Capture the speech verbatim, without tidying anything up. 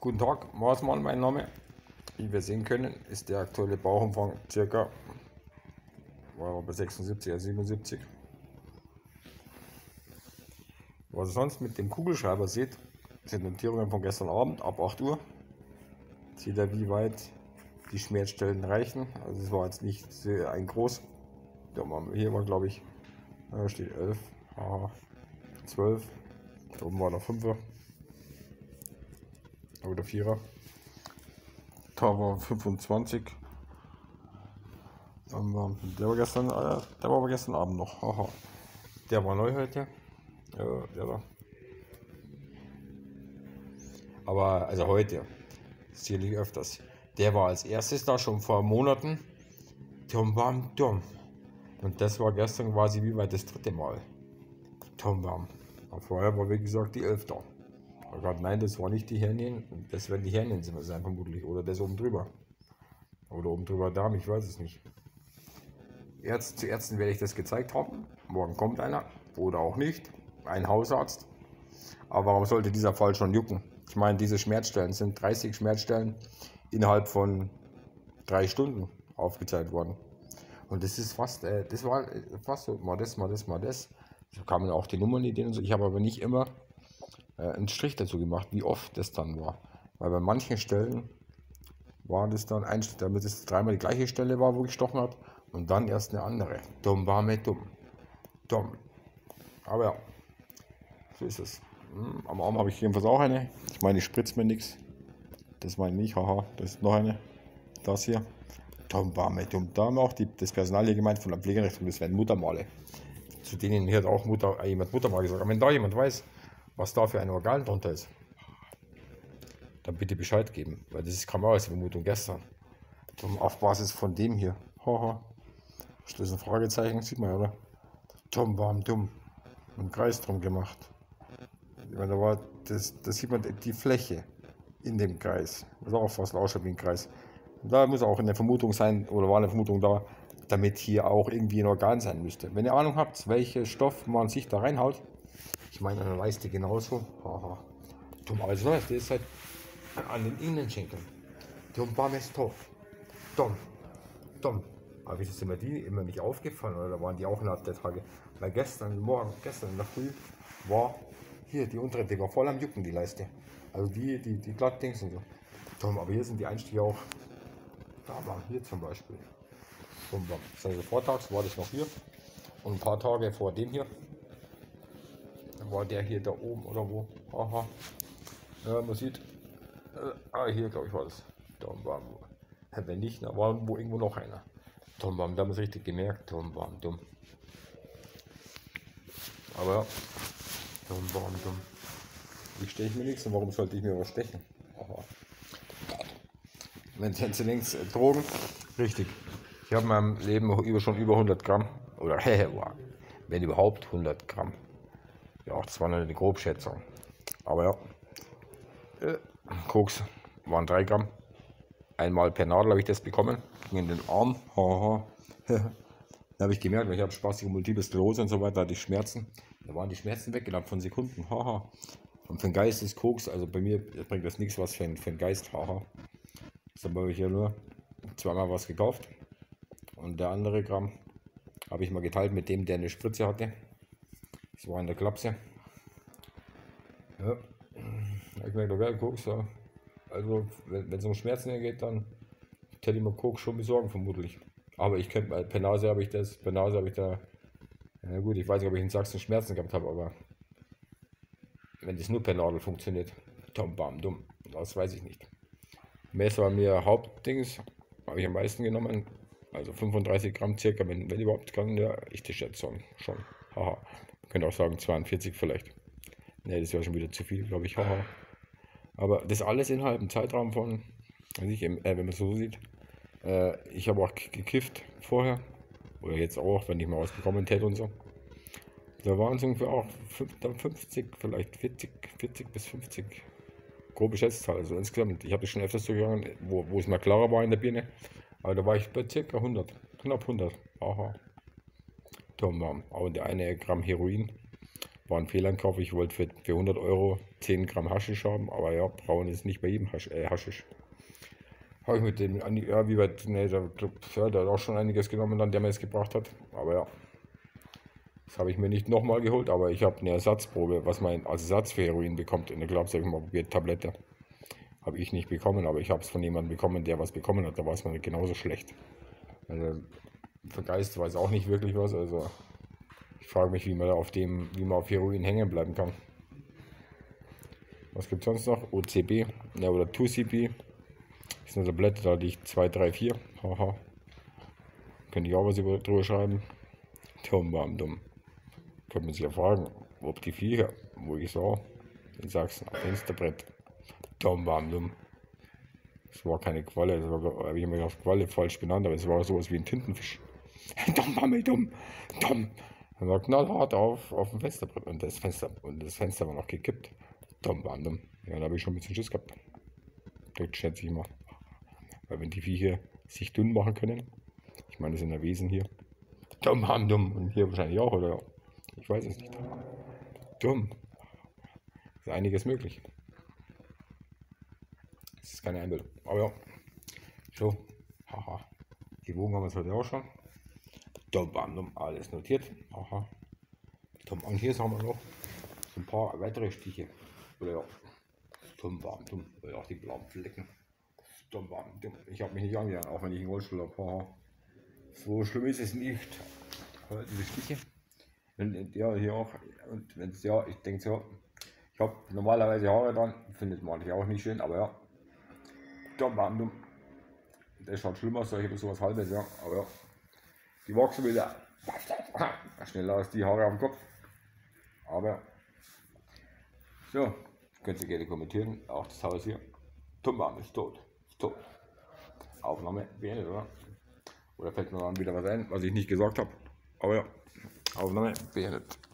Guten Tag, Maßmann mein Name. Wie wir sehen können, ist der aktuelle Bauchumfang ca. war bei sechsundsiebzig, siebenundsiebzig. Was ihr sonst mit dem Kugelschreiber seht, sind Notierungen von gestern Abend ab acht Uhr. Seht ihr, wie weit die Schmerzstellen reichen. Also es war jetzt nicht sehr ein groß. Hier war glaube ich, da steht elf, zwölf, da oben war noch fünfer oder vierer. Da war fünfundzwanzig. Dann war, der war gestern, der war aber gestern Abend noch. Aha. Der war neu heute. Ja, der da. Aber also heute, sicherlich öfters. Der war als erstes da schon vor Monaten. Tom Bam Tom. Und das war gestern quasi wie weit das dritte Mal. Tom Bam. Vorher war wie gesagt die elf da. Gerade nein, das war nicht die Hernien. Das werden die Hernien sein vermutlich. Oder das oben drüber. Oder oben drüber Darm, ich weiß es nicht. Erst zu Ärzten werde ich das gezeigt haben. Morgen kommt einer. Oder auch nicht. Ein Hausarzt. Aber warum sollte dieser Fall schon jucken? Ich meine, diese Schmerzstellen sind dreißig Schmerzstellen innerhalb von drei Stunden aufgezeigt worden. Und das ist fast, äh, das war fast so, mal das, mal das, mal das. So kamen auch die Nummernideen und so. Ich habe aber nicht immer äh, einen Strich dazu gemacht, wie oft das dann war. Weil bei manchen Stellen war das dann ein, damit es dreimal die gleiche Stelle war, wo gestochen hat. Und dann erst eine andere. Dumm war mit dumm. Dumm. Aber ja, so ist es. Hm, am Arm habe ich jedenfalls auch eine. Ich meine, ich spritze mir nichts. Das meine ich nicht. Haha, das ist noch eine. Das hier. Dumm war mit dumm. Da haben auch die, das Personal hier gemeint von der Pflegeeinrichtung, das wären Muttermale. Zu denen hat auch Mutter, äh, jemand Muttermal gesagt. Aber wenn da jemand weiß, was da für ein Organ drunter ist, dann bitte Bescheid geben. Weil das kam auch als Vermutung gestern. Dumm, auf Basis von dem hier. Haha. Das ist ein Fragezeichen, sieht man ja, oder? Dumm war dumm. Einen Kreis drum gemacht. Ich meine, da war das, das sieht man die Fläche in dem Kreis. Das ist auch fast ausschaut wie ein Kreis. Und da muss auch eine Vermutung sein, oder war eine Vermutung da, damit hier auch irgendwie ein Organ sein müsste. Wenn ihr Ahnung habt, welchen Stoff man sich da reinhaut, ich meine an der Leiste genauso. Haha. Dumm, also das ist halt an den Innenschenkeln. Dumm war mir top. Dumm. Dumm. Aber wie ist es immer die immer nicht aufgefallen, oder waren die auch innerhalb der Tage? Weil gestern, morgen, gestern in der Früh war hier die untere, die war voll am Jucken, die Leiste. Also die, die, die Glattdings und so. Dumm, aber hier sind die Einstiege auch. Da war hier zum Beispiel. Dumm, also vortags war das noch hier. Und ein paar Tage vor dem hier. Da war der hier da oben oder wo. Aha. Ja, man sieht. Äh, ah, hier glaube ich war das. Dumm, war wo. Wenn nicht, da war wo irgendwo noch einer. Dumm, da haben wir es richtig gemerkt. Dumm, dumm, dumm. Aber ja. Dumm, dumm, dumm. Ich steche mir nichts und warum sollte ich mir was stechen? Aha. Wenn Sie links äh, Drogen, richtig. Ich habe in meinem Leben über, schon über hundert Gramm, oder wenn überhaupt hundert Gramm. Ja, das war eine Grobschätzung. Aber ja, äh, Koks waren drei Gramm. Einmal per Nadel habe ich das bekommen, ging in den Arm. Haha. Da habe ich gemerkt, weil ich habe spastische Multiple Sklerose und so weiter, hatte ich Schmerzen. Da waren die Schmerzen weg, innerhalb von Sekunden. Haha. Und für den Geist ist Koks, also bei mir bringt das nichts was für den, für den Geist. Haha. Deshalb habe ich ja nur zweimal was gekauft. Und der andere Gramm habe ich mal geteilt mit dem, der eine Spritze hatte. Das war in der Klapse. Ja. Ich merke, geil, Koks, ja. Also, wenn es um Schmerzen geht, dann hätte ich mir Koks schon besorgen, vermutlich. Aber ich könnte, per Nase habe ich das, per Nase habe ich da, na gut, ich weiß nicht, ob ich in Sachsen Schmerzen gehabt habe, aber wenn das nur per Nadel funktioniert, tom, bam, dumm, das weiß ich nicht. Messer war mir Hauptdings, habe ich am meisten genommen, also fünfunddreißig Gramm circa, wenn, wenn überhaupt kann, ja, ich das jetzt schon, schon, haha. Man könnte auch sagen zweiundvierzig vielleicht. Ne, das wäre schon wieder zu viel, glaube ich, haha. Aber das alles innerhalb einem Zeitraum von, also ich, äh, wenn man es so sieht, äh, ich habe auch gekifft vorher, oder jetzt auch, wenn ich mal was bekommen hätte und so. Da waren es ungefähr auch fünfzig, vielleicht vierzig, vierzig bis fünfzig, grobe Schätzzahl, also insgesamt. Ich habe das schon öfters so gegangen, wo, wo es mal klarer war in der Birne, aber da war ich bei ca. hundert, knapp hundert, aha. Aber der eine Gramm Heroin War ein Fehleinkauf. Ich wollte für, für hundert Euro zehn Gramm Haschisch haben, aber ja, braun ist nicht bei jedem Hasch, äh, Haschisch. Habe ich mit dem, ja, wie weit, ne, der Club, ja, der hat auch schon einiges genommen, dann der mir es gebracht hat. Aber ja, das habe ich mir nicht nochmal geholt, aber ich habe eine Ersatzprobe, was man als Ersatz für Heroin bekommt. In der Clubs habe ich mal probiert, Tablette. Habe ich nicht bekommen, aber ich habe es von jemandem bekommen, der was bekommen hat. Da war es mir genauso schlecht. Also, für Geist weiß auch nicht wirklich was. Also, ich frage mich, wie man da auf dem, wie man auf Heroin hängen bleiben kann. Was gibt es sonst noch? O C B, ja, oder zwei C B. Das ist eine Tablette, da liegt zwei, drei, vier. Haha. Könnte ich auch was über, drüber schreiben. Dumm, bam, dumm. Könnte man sich ja fragen, ob die Viecher, wo ich sah, in Sachsen, am Fensterbrett. Dumm, bam, dumm. Es war keine Qualle, das war, habe ich immer gedacht, Qualle falsch benannt, aber es war sowas wie ein Tintenfisch. Dumm, bam, dumm, dumm. Dann war knallhart auf, auf dem Fensterbrett und das Fenster, und das Fenster war noch gekippt. Dumm, bam, dumm. Ja, da habe ich schon ein bisschen Schiss gehabt. Das schätze ich mal. Weil wenn die Viecher sich dünn machen können, ich meine, das sind ja Wesen hier. Dumm, bam, dumm. Und hier wahrscheinlich auch, oder? Ich weiß es nicht. Dumm. Ist einiges möglich. Das ist keine Einbildung. Aber ja. So. Haha. Gewogen haben wir es heute auch schon. Dumm, bam, dumm. Alles notiert. Haha. Dumm. Und hier haben wir noch so ein paar weitere Stiche. Oder ja. Dumm, bam, dumm. Oder auch die blauen Flecken. Dumm, bam, dumm. Ich habe mich nicht angegangen, auch wenn ich einen Rollstuhl habe. Haha. So schlimm ist es nicht. Aber diese Stiche. Und ja, hier auch. Und wenn es ja, ich denke so, ich habe normalerweise Haare dran, findet man auch nicht schön, aber ja. Dumm, bam, dumm. Das schaut schlimmer aus, solche sowas halbes, ja. Aber ja. Die wachsen wieder schneller als die Haare am Kopf. Aber so, könnt ihr gerne kommentieren. Auch das Haus hier. Dumm, bam, ist tot. Ist tot. Aufnahme beendet, oder? Oder fällt mir dann wieder was ein, was ich nicht gesagt habe. Aber ja, Aufnahme beendet.